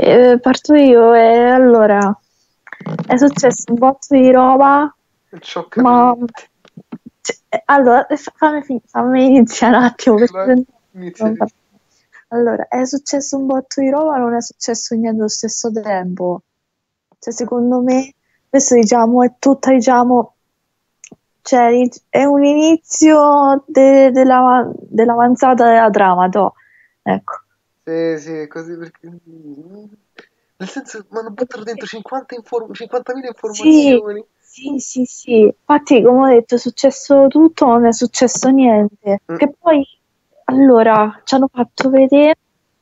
parto io e allora è successo un botto di roba, ma Scioccamente. allora fammi iniziare un attimo perché Vai, sennò inizia, non inizia. parto. Allora, è successo un botto di roba, non è successo niente allo stesso tempo. Cioè, secondo me, questo diciamo è tutta, diciamo, cioè, è un inizio dell'avanzata della trama, toh. Ecco. Sì, sì, così perché... Nel senso, mi hanno buttato dentro 50.000 Sì, informazioni. sì, sì, sì. Infatti, come ho detto, è successo tutto, non è successo niente. Mm, Che poi, allora, ci hanno fatto vedere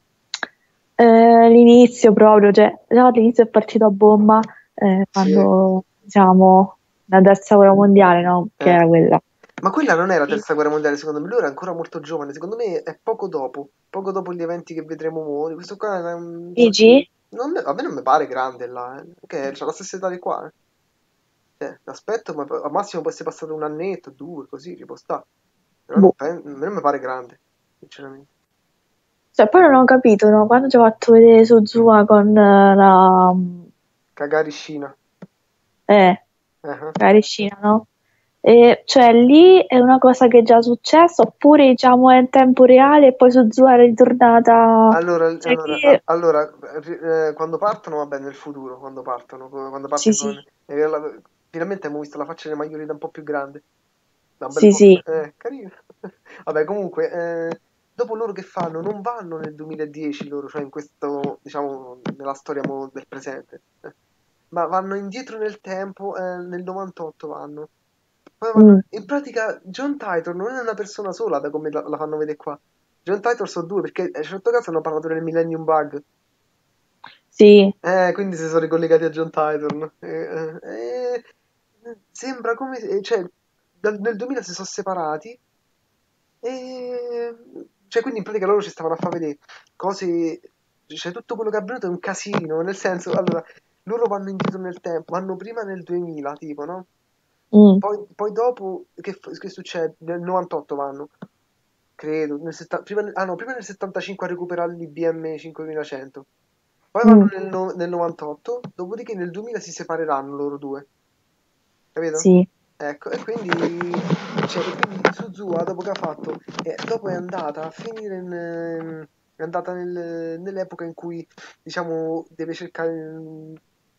l'inizio proprio, cioè, già all'inizio è partito a bomba sì, quando, diciamo, la terza guerra mondiale, no? Che eh. era quella. Ma quella non è la Sì. terza guerra mondiale, secondo me. Lui era ancora molto giovane. Secondo me è poco dopo gli eventi che vedremo ora. Questo qua è un... Dici? a me non mi pare grande là, che c'ha la stessa età di qua. L'aspetto, ma al massimo può essere passato un annetto, due, così, ci può sta. Però Boh. a me non mi pare grande, sinceramente. Cioè, poi non ho capito, no? Quando ci ho fatto vedere Suzua con la... Cagare scina. Eh, Ah. Carissina, no? E, cioè, lì è una cosa che è già successa, oppure diciamo è in tempo reale e poi Suzua è ritornata. Cioè, che... Quando partono, vabbè, nel futuro, quando Sì, parte sì, finalmente abbiamo visto la faccia di Maggiorita un po' più grande, da un bel sì, po', sì. carino. Vabbè, comunque, dopo loro che fanno? Non vanno nel 2010 loro, cioè in questo, diciamo, nella storia del presente, ma vanno indietro nel tempo, nel 98 vanno. Poi Mm, in pratica John Titor non è una persona sola da come la fanno vedere qua. John Titor sono due perché a un certo caso hanno parlato del Millennium Bug. sì. Quindi si sono ricollegati a John Titor. No? Sembra come cioè, nel 2000 si sono separati e cioè, quindi in pratica loro ci stavano a far vedere cose, cioè tutto quello che è avvenuto è un casino, nel senso, allora, loro vanno indietro nel tempo, vanno prima nel 2000, tipo, no? Mm, Poi dopo, che succede? Nel 98 vanno, credo, prima nel 75 a recuperare l'IBM 5100, poi vanno mm, nel 98, dopodiché nel 2000 si separeranno loro due, capito? sì. Ecco, e quindi Suzuha dopo che ha fatto, dopo è andata a finire è andata nell'epoca in cui, diciamo, deve cercare,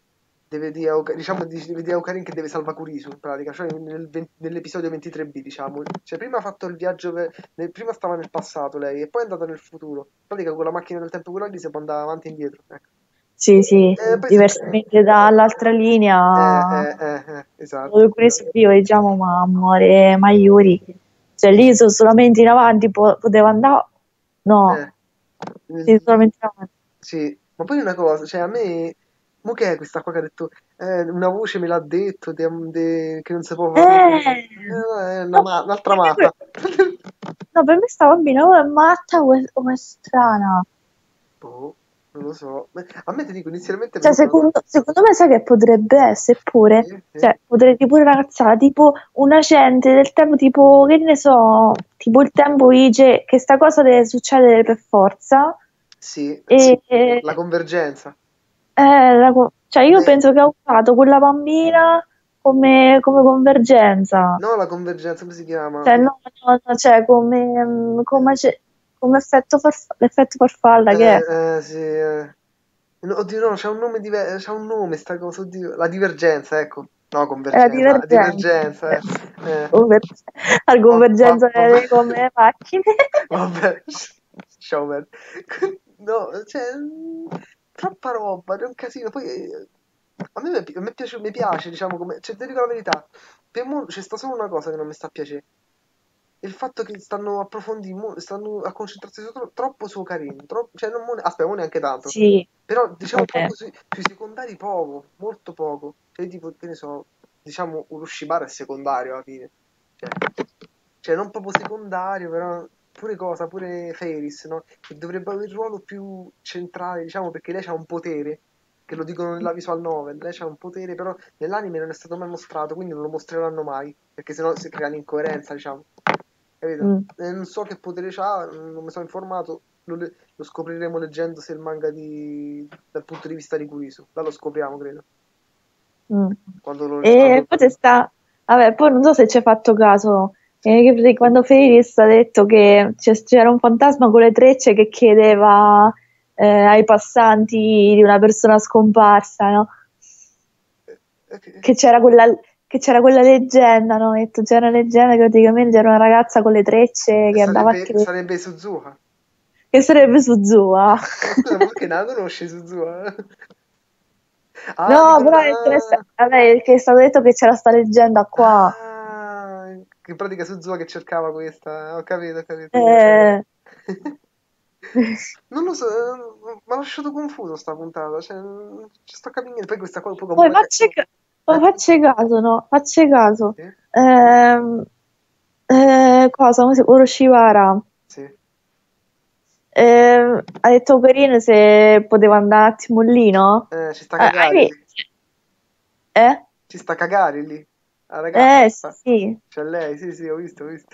deve dire a Ocarin che deve salvare Kurisu, in pratica, cioè nell'episodio 23B, diciamo. Cioè, prima ha fatto il viaggio, prima stava nel passato lei, e poi è andata nel futuro. In pratica con la macchina del tempo quella lì si può andare avanti e indietro, ecco. Sì, sì. Poi si... Diversamente dall'altra linea esatto. dove pure serviva, diciamo, ma muore Maiuri. Cioè, lì sono solamente in avanti, poteva andare. No, Eh. sì, Mm, solamente in avanti. sì, ma poi una cosa, cioè a me, mo che è questa qua che ha detto, una voce me l'ha detto che non si può fare, è No, un'altra per me, matta. no, per me sta bambina o è matta o è strana. Boh, non lo so. A me ti dico, inizialmente è Cioè, venuto... secondo me sai che potrebbe essere pure, Sì, sì. cioè, potrebbe pure una cazzata, tipo un agente del tempo, tipo, che ne so, tipo il tempo dice che sta cosa deve succedere per forza Sì, e la convergenza. cioè io Beh, penso che ha usato quella bambina come convergenza, no, la convergenza, come si chiama? cioè no, no, no, cioè come l'effetto farfalla che è. Sì, no, oddio, no, c'ha un nome diverso, c'ha un nome sta cosa, oddio. La divergenza, ecco. No, È la convergenza, divergenza. divergenza, eh. Conver- La convergenza Vabbè, delle come le macchine. vabbè, ciao, man. No, cioè, troppa roba, è un casino. Poi, mi piace, diciamo, come, cioè, ti dico la verità, per mo c'è sta solo una cosa che non mi sta a piacere. Il fatto che stanno approfondendo, stanno a concentrarsi troppo su Karin, cioè non aspetta, non neanche tanto, Sì, però diciamo vabbè. poco sui secondari poco, molto poco, cioè tipo, che ne so, diciamo Urushibara è secondario alla fine, cioè, cioè non proprio secondario, però pure Fairis, no? Che dovrebbe avere il ruolo più centrale, diciamo, perché lei ha un potere, che lo dicono nella visual novel, lei ha un potere, però nell'anime non è stato mai mostrato, quindi non lo mostreranno mai, perché sennò si crea l'incoerenza, diciamo. Capito? Mm. Non so che potere c'ha, non mi sono informato, lo scopriremo leggendo se il manga dal punto di vista di Kurisu. Là lo scopriamo, credo. Mm. Quando... E poi vabbè, poi non so se ci hai fatto caso, quando Fairis ha detto che c'era un fantasma con le trecce che chiedeva ai passanti di una persona scomparsa, no? Che c'era quella leggenda, no? C'era una leggenda che praticamente era una ragazza con le trecce che andava a chiedere sarebbe Suzuha. che sarebbe Suzuha. Ma scusa, ma perché non la conosci Suzuha? Ah, No, dicono... però è interessante. Vabbè, che è stato detto che c'era sta leggenda qua. Che in pratica Suzuha che cercava questa. Ho capito, ho capito. Eh, Non lo so, mi ha lasciato confuso sta puntata, cioè, non ci sto capendo niente. Poi questa qua poi poi come... poi facci caso, no? Facci caso. Sì, Ehm, cosa? Come si Orochimaru. sì. Ha detto a Ocarina se poteva andare un attimo lì, no? Ci sta Hai Kagari lì. visto? Eh? Ci sta Kagari lì. La ragazza. Sì. C'è lei, sì, sì, ho visto, ho visto.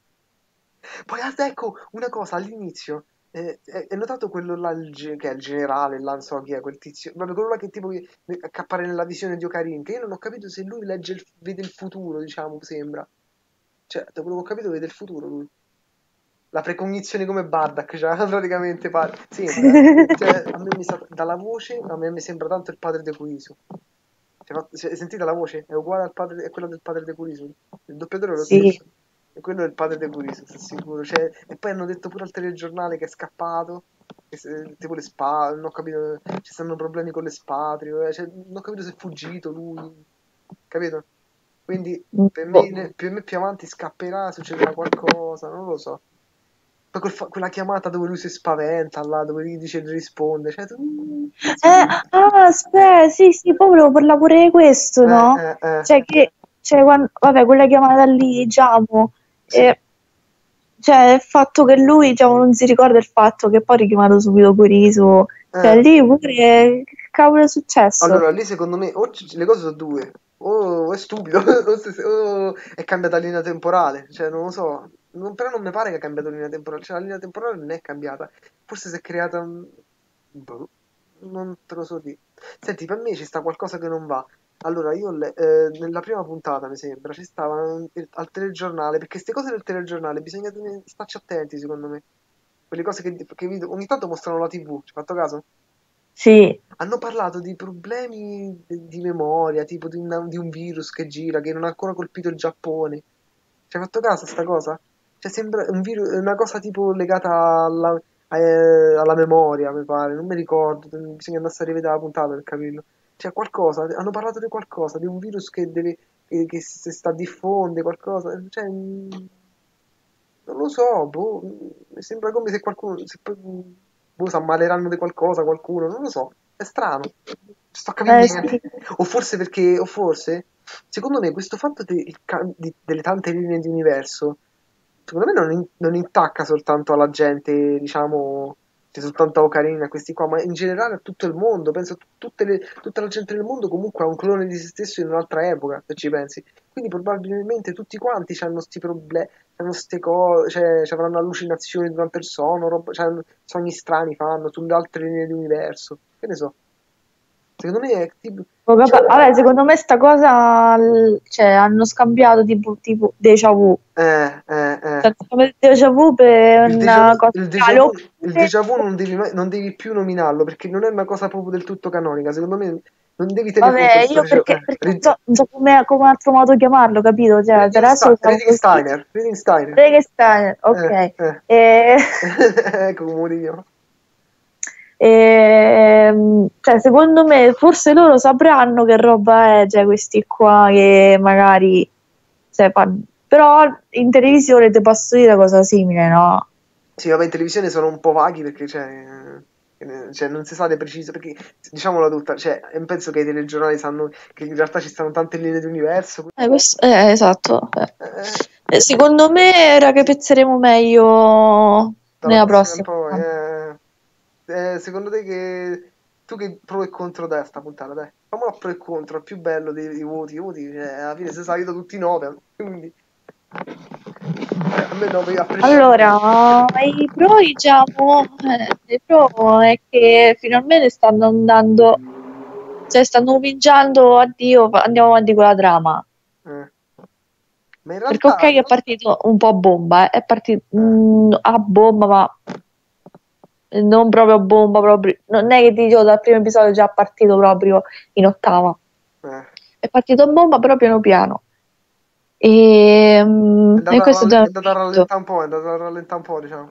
Poi ecco una cosa all'inizio. Hai notato quello là, che è il generale, là non so chi è, quel tizio. Vabbè, quello là che appare nella visione di Ocarin, che io non ho capito se lui vede il futuro, diciamo, sembra. Cioè, da quello che ho capito vede il futuro lui. La precognizione come Bardak, cioè, praticamente pare. Sembra, cioè, a me dalla voce, a me mi sembra tanto il padre di Kurisu. Sentite la voce? È uguale a quella del padre di Kurisu. Il doppiatore è lo Sì. stesso. E quello è il padre di Kurisu, sono sicuro. Cioè, e poi hanno detto pure al telegiornale che è scappato. Tipo le spade, non ho capito. Ci stanno problemi con le spatrie. Cioè, non ho capito se è fuggito lui. Capito? Quindi Boh. per me più avanti scapperà, succederà qualcosa, non lo so. Poi quella chiamata dove lui si spaventa, là, dove gli dice di risponde. Cioè, Aspetta, sì, sì, poi volevo parlare pure di questo, no? eh. Cioè che, vabbè, quella chiamata lì, Giacomo, Sì. cioè il fatto che lui, diciamo, non si ricorda il fatto che poi ha richiamato subito Curiso, cioè Eh. lì pure, che cavolo è successo? Allora, lì secondo me le cose sono due. O è stupido, o è cambiata linea temporale. Cioè, non lo so. Però non mi pare che ha cambiato linea temporale. Cioè, la linea temporale non è cambiata. Forse si è creata boh, non te lo so dire. Senti, per me ci sta qualcosa che non va. Allora, nella prima puntata, mi sembra, ci stava al telegiornale, perché queste cose del telegiornale bisogna starci attenti, secondo me. Quelle cose ogni tanto mostrano la TV, ci hai fatto caso? Sì, Hanno parlato di problemi di memoria, tipo di un virus che gira, che non ha ancora colpito il Giappone. Ci hai fatto caso a sta cosa? Cioè sembra un virus, una cosa tipo legata alla memoria, mi pare, non mi ricordo, bisogna andare a rivedere la puntata per capirlo. C'è qualcosa, hanno parlato di qualcosa, di un virus che si sta a diffonde, qualcosa, cioè, non lo so, boh, mi sembra come se qualcuno, se poi, boh, si ammaleranno di qualcosa, qualcuno, non lo so, è strano, non sto capendo sì. niente. O forse, secondo me, questo fatto delle tante linee di universo, secondo me non intacca soltanto alla gente, diciamo, cioè soltanto a Ocarina, a questi qua, ma in generale a tutto il mondo. Penso a tutta la gente del mondo comunque ha un clone di se stesso in un'altra epoca, se ci pensi. Quindi probabilmente tutti quanti hanno sti problemi, hanno ste cose, cioè, avranno allucinazioni durante il sonno, cioè, sogni strani fanno sulle altre linee di universo. Che ne so. Secondo me è tipo... Vabbè, secondo me sta cosa, cioè, hanno scambiato tipo déjà vu. Eh. Cioè, come déjà vu per Il déjà una vu, cosa il déjà reale, vu, il oppure déjà vu non devi più nominarlo perché non è una cosa proprio del tutto canonica. Secondo me non devi tenere conto di vabbè, sto io perché non so come altro modo chiamarlo, capito? Cioè, per adesso lo chiamo Reading così. Steiner, Reading Steiner. Frankenstein, ok. Eh. E, Ecco come lo dico. cioè, secondo me, forse loro sapranno che roba è, cioè, questi qua che magari, cioè, però in televisione ti posso dire cosa simile, no? Sì, vabbè, in televisione sono un po' vaghi perché cioè, non si sa di preciso, perché diciamola tutta, cioè, penso che i telegiornali sanno che in realtà ci stanno tante linee di universo. Esatto. Eh, Secondo me raccapezzeremo meglio dalla nella prossima in prossima. poi, secondo te tu che pro e contro dai a sta puntata, dai. Famola pro e contro, il più bello dei voti, cioè, alla fine si è salito tutti 9, quindi A me no, a prescindere. Allora, i pro è che finalmente stanno andando, cioè stanno cominciando, addio, andiamo avanti con la trama. Ma in Perché ok, realtà... è partito un po' a bomba, è partito eh, a bomba, ma non proprio a bomba, proprio. Non è che ti dico dal primo episodio già partito proprio in ottava. eh. È partito a bomba, però piano piano. E questo già è È un andata a merito. rallentare un po', è andata a rallentare un po', diciamo.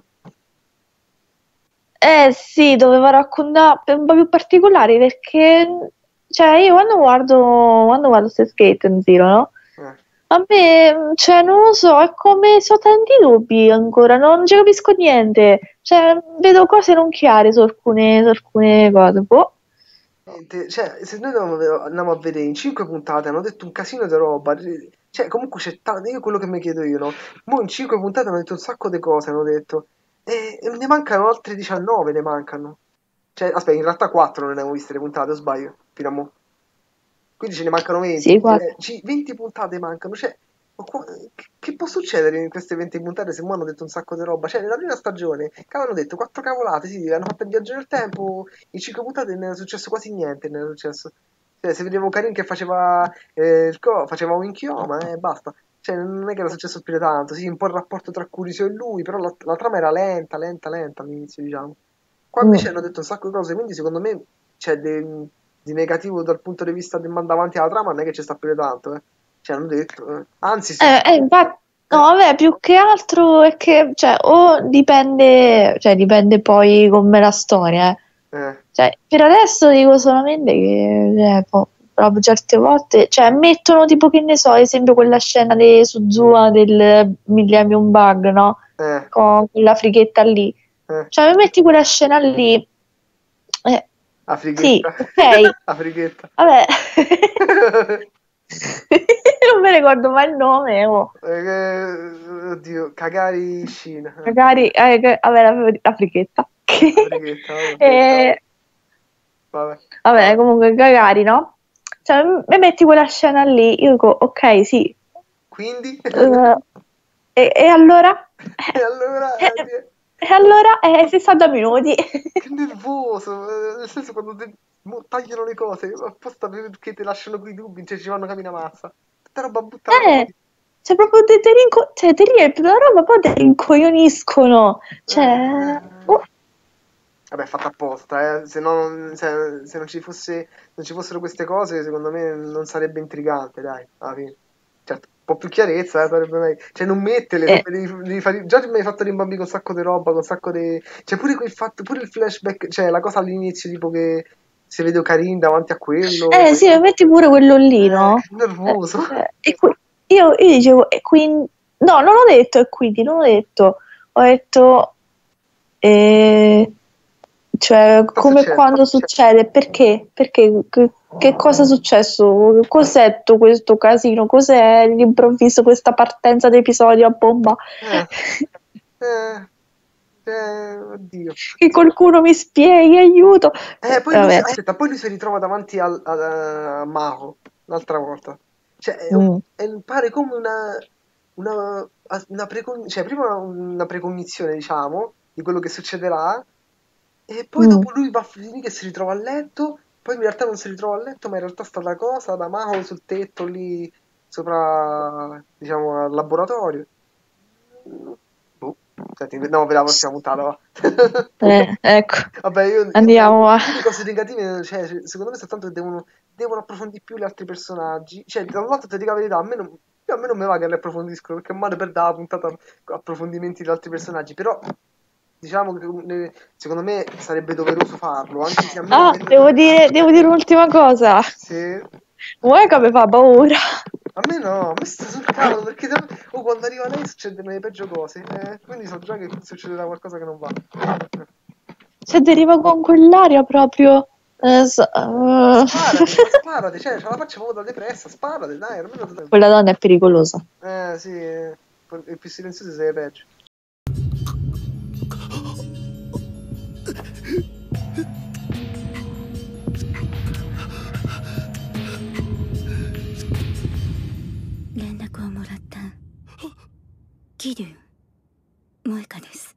Eh sì, doveva raccontare un po' più particolari perché, cioè, io quando guardo Steins Gate in Zero, no? Eh. A me, cioè, non lo so, è come so tanti dubbi ancora, non ci capisco niente. Cioè, vedo cose non chiare su alcune cose. Boh. Niente, cioè, se noi andiamo a vedere in 5 puntate hanno detto un casino di roba, cioè comunque c'è tanto, io quello che mi chiedo io, no? Mo' in 5 puntate hanno detto un sacco di cose, hanno detto, e ne mancano altre 19, ne mancano. Cioè, aspetta, in realtà 4 non ne abbiamo viste le puntate, o sbaglio, fino a mo'. Quindi ce ne mancano 20, Sì, quindi guarda. 20 puntate mancano, cioè, che può succedere in queste 20 puntate se mo hanno detto un sacco di roba? Cioè, nella prima stagione, hanno detto 4 cavolate, sì, hanno fatto il viaggio nel tempo, in 5 puntate non era successo quasi niente, non era successo. Cioè, se vedevo Karin che faceva, faceva un inchioma e basta. Cioè, non è che era successo più di tanto, sì, un po' il rapporto tra Curisio e lui, però la trama era lenta, lenta, lenta all'inizio, diciamo. Qua invece Mm. hanno detto un sacco di cose, quindi secondo me c'è di negativo dal punto di vista del manda avanti alla trama, non è che ci sta più di tanto, eh. Cioè, hanno detto, eh. Anzi, Infatti, no, eh, vabbè, più che altro è che, cioè, o dipende, cioè, dipende poi come la storia, eh. eh, Cioè, per adesso dico solamente che, proprio certe volte, cioè, mettono tipo, che ne so, ad esempio quella scena di Suzuha del Millennium Bug, no? eh, Con quella frighetta lì. eh, Cioè, mi metti quella scena lì, eh, la sì, frighetta, ok, la frighetta. vabbè. Non mi ricordo mai il nome, oh. Oddio, Kagari Shin, Magari, vabbè, la frichetta. la frighetta, vabbè, E, vabbè. vabbè, comunque, magari, no? Cioè, mi metti quella scena lì, io dico, ok, sì. Quindi, eh, e allora? e allora, Eh, e allora? 60 minuti. che nervoso, nel senso quando tagliano le cose, apposta perché ti lasciano quei dubbi, cioè ci vanno camina mazza. Tutta roba buttata Eh, così. cioè, proprio cioè, ti riempiono la roba, poi ti rincoglioniscono. Cioè, Eh, Vabbè, fatta apposta, eh. Se, se non ci fossero queste cose, secondo me non sarebbe intrigante, dai, alla fine. Certo, un po' più chiarezza, sarebbe meglio. Cioè, non metterle, eh, devi fare... Già mi hai fatto rimbambire con un sacco di roba, con un sacco di... Cioè, pure quel fatto, pure il flashback, cioè, la cosa all'inizio, tipo che se vedo Karin davanti a quello... sì, metti pure quello lì, no? Che nervoso. Io dicevo, e quindi... No, non ho detto, e quindi, non ho detto. Ho detto, eh, cioè, Cosa come e succede? quando succede, perché? Perché? Che cosa è successo? Cos'è tutto questo casino? Cos'è all'improvviso questa partenza d'episodio a bomba? Eh, eh, oddio. Che qualcuno mi spieghi, aiuto! Poi lui, Vabbè. aspetta, poi lui si ritrova davanti a Mao l'altra volta. Cioè, Mm, pare come cioè, prima una precognizione, diciamo, di quello che succederà, e poi mm. dopo lui va a finire che si ritrova a letto, poi in realtà non si ritrova a letto, ma in realtà sta la cosa da Mao sul tetto lì sopra, diciamo, al laboratorio. Boh. Senti, no, ve la prossima puntata, va. Ecco, Vabbè, andiamo a... io di cose negative, cioè, secondo me soltanto che devono approfondire più gli altri personaggi. Cioè, da un lato ti dico la verità, a me non mi va che li approfondiscono, perché male per dare la puntata approfondimenti di altri personaggi, però diciamo che secondo me sarebbe doveroso farlo, anche se a me non Ah, mette... devo dire un'ultima cosa. Sì. Vuoi che mi fa paura? A me sta sul cavolo, perché quando arriva lei succedono le peggio cose, quindi so già che succederà qualcosa che non va. Se deriva con quell'aria proprio... Sparati, ma sparati, cioè, c'ha la faccia proprio da depressa, sparati, dai, almeno... Quella donna è pericolosa. Sì, il più silenzioso sei peggio. 連絡をもらった。桐生萌香です。